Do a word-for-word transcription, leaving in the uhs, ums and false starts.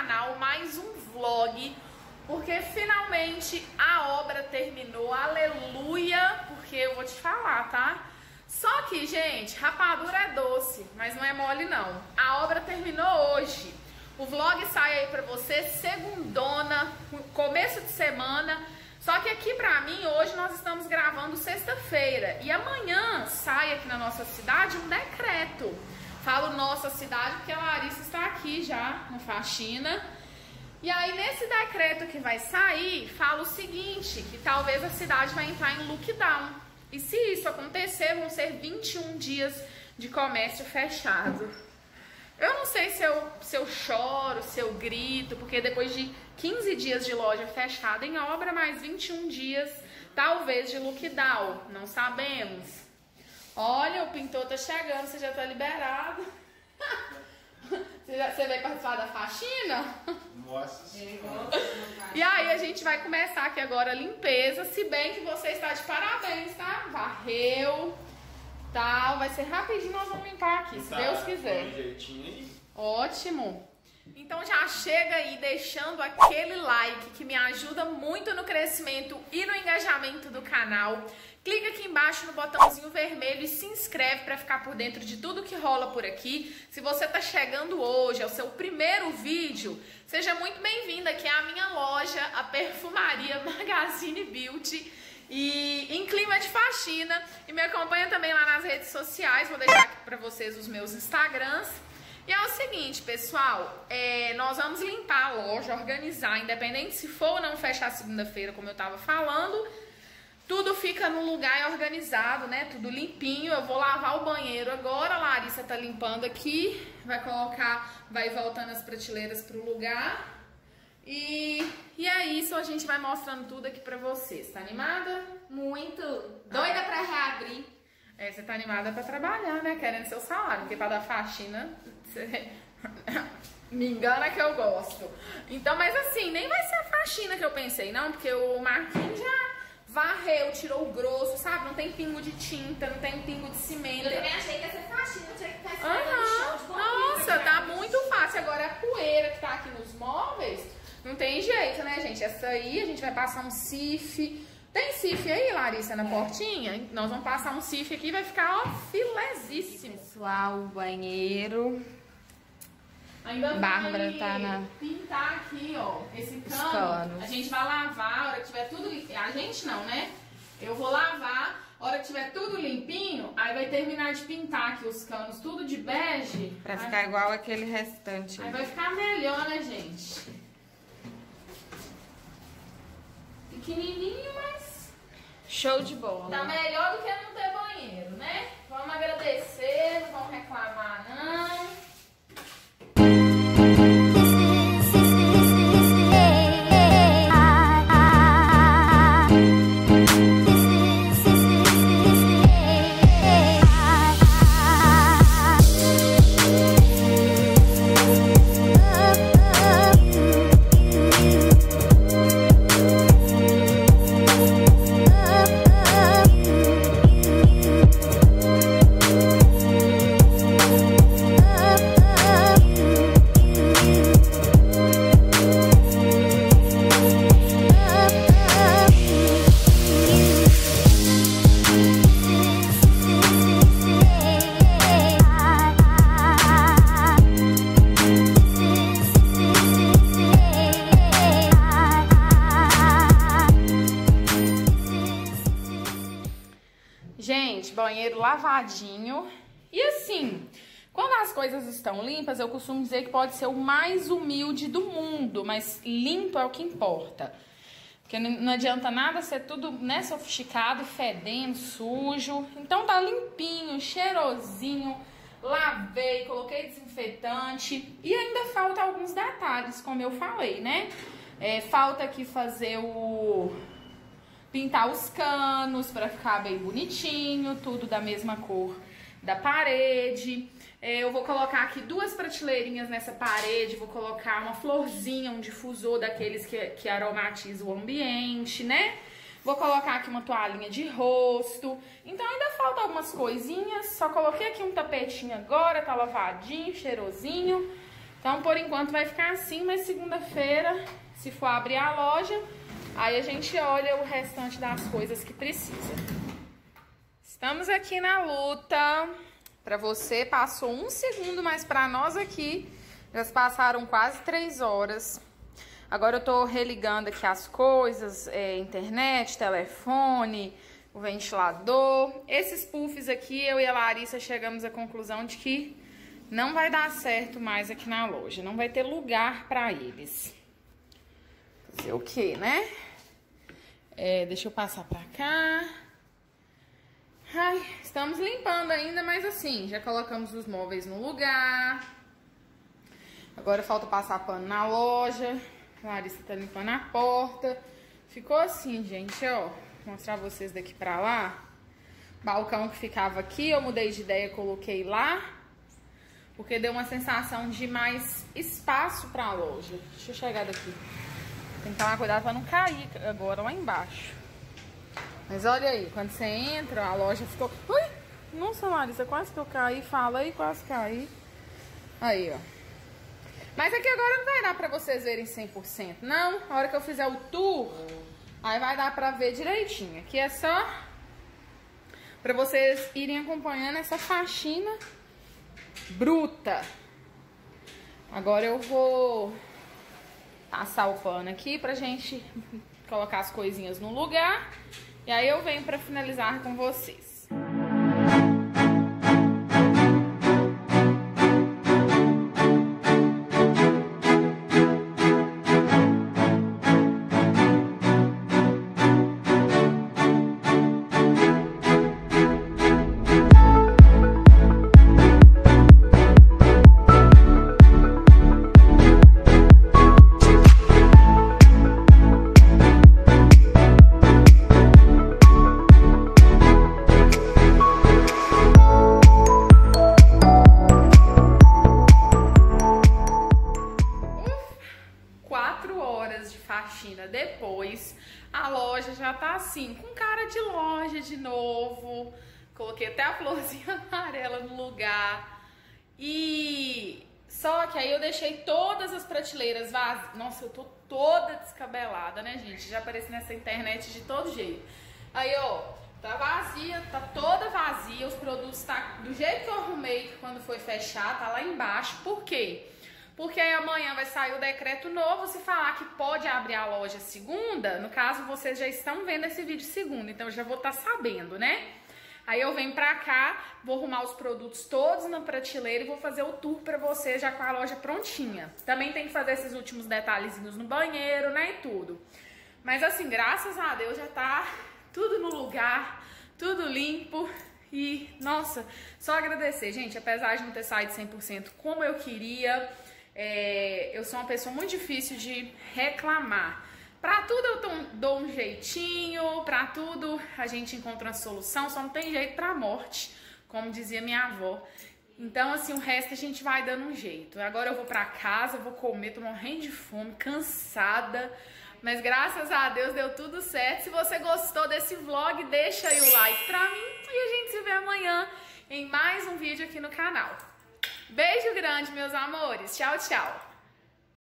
canal mais um vlog, porque finalmente a obra terminou, aleluia, porque eu vou te falar, tá? Só que, gente, rapadura é doce, mas não é mole não. A obra terminou hoje. O vlog sai aí pra você segundona, começo de semana. Só que aqui pra mim, hoje nós estamos gravando sexta-feira. E amanhã sai aqui na nossa cidade um decreto. Falo nossa cidade porque a Larissa está aqui já, na faxina. E aí nesse decreto que vai sair, fala o seguinte, que talvez a cidade vai entrar em lockdown. E se isso acontecer, vão ser vinte e um dias de comércio fechado. Eu não sei se eu, se eu choro, se eu grito, porque depois de quinze dias de loja fechada em obra, mais vinte e um dias, talvez, de lockdown. Não sabemos. Olha, o pintor tá chegando, você já tá liberado. Você, já, você veio participar da faxina? Nossa Senhora. E aí a gente vai começar aqui agora a limpeza, se bem que você está de parabéns, tá? Varreu. Tal, vai ser rapidinho, nós vamos limpar aqui, se Tá, Deus quiser. um jeitinho aí. Ótimo. Então já chega aí deixando aquele like que me ajuda muito no crescimento e no engajamento do canal. Clica aqui embaixo no botãozinho vermelho e se inscreve para ficar por dentro de tudo que rola por aqui. Se você tá chegando hoje, é o seu primeiro vídeo, seja muito bem-vinda aqui à minha loja, a Perfumaria Magazine Beauty. E em clima de faxina, e me acompanha também lá nas redes sociais, vou deixar aqui pra vocês os meus Instagrams. E é o seguinte, pessoal, é, nós vamos limpar a loja, organizar, independente se for ou não fechar segunda-feira, como eu tava falando, tudo fica no lugar organizado, né, tudo limpinho. Eu vou lavar o banheiro agora, a Larissa tá limpando aqui, vai colocar, vai voltando as prateleiras pro lugar. E, e é isso, a gente vai mostrando tudo aqui pra vocês. Tá animada? Muito. Doida pra reabrir. É, você tá animada pra trabalhar, né? Querendo seu salário, porque pra dar faxina, você... me engana que eu gosto. Então, mas assim, nem vai ser a faxina que eu pensei, não, porque o Marquinhos já varreu, tirou o grosso, sabe? Não tem pingo de tinta, não tem pingo de cimento. Eu também achei que ia ser faxina, tinha que estar Aham. no chão de concreto. Nossa, tá muito fácil. Agora a poeira que tá aqui nos móveis... Não tem jeito, né, gente? Essa aí a gente vai passar um sif. Tem sif aí, Larissa, na portinha? Nós vamos passar um sif aqui e vai ficar, ó, filezíssimo. Pessoal, o banheiro. Ainda Bárbara vai tá na... pintar aqui, ó, esse Os cano. canos. A gente vai lavar, a hora que tiver tudo limpo. A gente não, né? Eu vou lavar, a hora que tiver tudo limpinho, aí vai terminar de pintar aqui os canos, tudo de bege. Pra Aí- ficar igual aquele restante. Aí vai ficar melhor, né, gente? Pequenininho, mas Show de bola. tá melhor do que não ter banheiro, né? Vamos agradecer, não vamos reclamar, não. Gente, banheiro lavadinho. E assim, quando as coisas estão limpas, eu costumo dizer que pode ser o mais humilde do mundo, mas limpo é o que importa. Porque não adianta nada ser tudo, né, sofisticado, fedendo, sujo. Então tá limpinho, cheirosinho. Lavei, coloquei desinfetante. E ainda falta alguns detalhes, como eu falei, né? É, falta aqui fazer o... pintar os canos para ficar bem bonitinho, tudo da mesma cor da parede. Eu vou colocar aqui duas prateleirinhas nessa parede, vou colocar uma florzinha, um difusor daqueles que, que aromatiza o ambiente, né? Vou colocar aqui uma toalhinha de rosto. Então ainda falta algumas coisinhas, só coloquei aqui um tapetinho agora, tá lavadinho, cheirosinho. Então, por enquanto, vai ficar assim, mas segunda-feira, se for abrir a loja, aí a gente olha o restante das coisas que precisa. Estamos aqui na luta. Pra você, passou um segundo, mas pra nós aqui, já passaram quase três horas. Agora eu tô religando aqui as coisas, é, internet, telefone, o ventilador. Esses puffs aqui, eu e a Larissa chegamos à conclusão de que não vai dar certo mais aqui na loja. Não vai ter lugar pra eles. Fazer o quê, né? É, deixa eu passar pra cá. Ai, estamos limpando ainda, mas assim, já colocamos os móveis no lugar. Agora falta passar pano na loja. A Larissa tá limpando a porta. Ficou assim, gente, ó. Vou mostrar vocês daqui pra lá. Balcão que ficava aqui, eu mudei de ideia, coloquei lá. Porque deu uma sensação de mais espaço pra loja. Deixa eu chegar daqui. Tem que tomar cuidado pra não cair agora lá embaixo. Mas olha aí, quando você entra, a loja ficou... Ui! Nossa, Larissa, quase que eu caí. Fala aí, quase caí. Aí, ó. Mas aqui agora não vai dar pra vocês verem cem por cento, não. A hora que eu fizer o tour, aí vai dar pra ver direitinho. Aqui é só pra vocês irem acompanhando essa faxina bruta. Agora eu vou passar o pano aqui pra gente colocar as coisinhas no lugar. E aí eu venho pra finalizar com vocês. Depois, a loja já tá assim, com cara de loja de novo. Coloquei até a florzinha amarela no lugar. E só que aí eu deixei todas as prateleiras vazias. Nossa, eu tô toda descabelada, né, gente? Já apareci nessa internet de todo jeito. Aí, ó, tá vazia, tá toda vazia. Os produtos tá do jeito que eu arrumei quando foi fechar, tá lá embaixo. Por quê? Porque aí amanhã vai sair o decreto novo, se falar que pode abrir a loja segunda, no caso vocês já estão vendo esse vídeo segunda, então eu já vou estar sabendo, né? Aí eu venho pra cá, vou arrumar os produtos todos na prateleira e vou fazer o tour pra vocês já com a loja prontinha. Também tem que fazer esses últimos detalhezinhos no banheiro, né, e tudo. Mas assim, graças a Deus já tá tudo no lugar, tudo limpo. E, nossa, só agradecer, gente, apesar de não ter saído cem por cento como eu queria... É, eu sou uma pessoa muito difícil de reclamar. Pra tudo eu dou um jeitinho, pra tudo a gente encontra uma solução, só não tem jeito pra morte, como dizia minha avó. Então, assim, o resto a gente vai dando um jeito. Agora eu vou pra casa, vou comer, tô morrendo de fome, cansada. Mas graças a Deus deu tudo certo. Se você gostou desse vlog, deixa aí o like pra mim. E a gente se vê amanhã em mais um vídeo aqui no canal. Beijo grande, meus amores. Tchau, tchau.